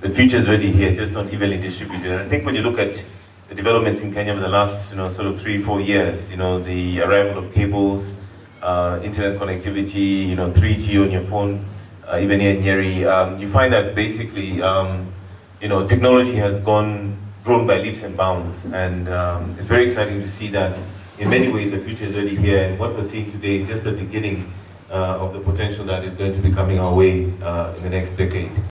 the future is already here, it's just not evenly distributed. And I think when you look at the developments in Kenya in the last, sort of 3-4 years, the arrival of cables, internet connectivity, 3G on your phone, even here in Nyeri, you find that basically, technology has grown by leaps and bounds, and it's very exciting to see that in many ways the future is already here, and what we're seeing today is just the beginning of the potential that is going to be coming our way in the next decade.